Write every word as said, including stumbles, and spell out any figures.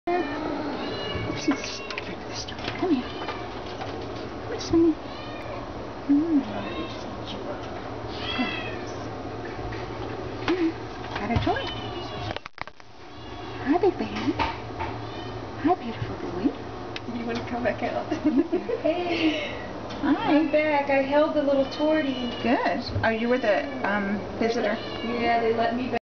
Oopsies. Come here. Come here, Sweetie. Mm. Mm. Got a toy. Hi, Big Baby. Hi, beautiful boy. You want to come back out? Hey. Hi. I'm back. I held the little tortie. Good. Oh, you were the um, visitor. Yeah, they let me back.